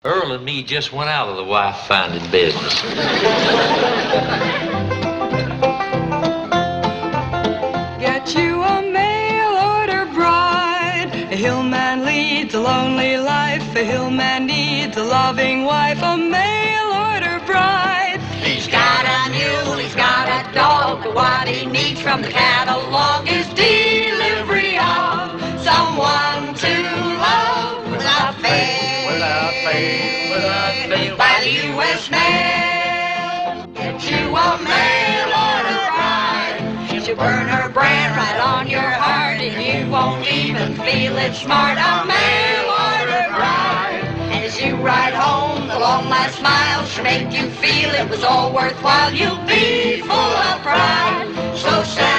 Earl and me just went out of the wife-finding business. Get you a mail-order bride. A hillman leads a lonely life. A hillman needs a loving wife. A mail-order bride. He's got a mule, he's got a dog, but what he needs from the catalog is delivery of someone to love without fail. Without fail, without fail. By the U.S. mail, get you a mail-order bride. She'll burn her brand right on your heart, and you won't even feel it smart. A mail-order bride. And as you ride home, the long last mile should make you feel it was all worthwhile. You'll be full of pride. So sad.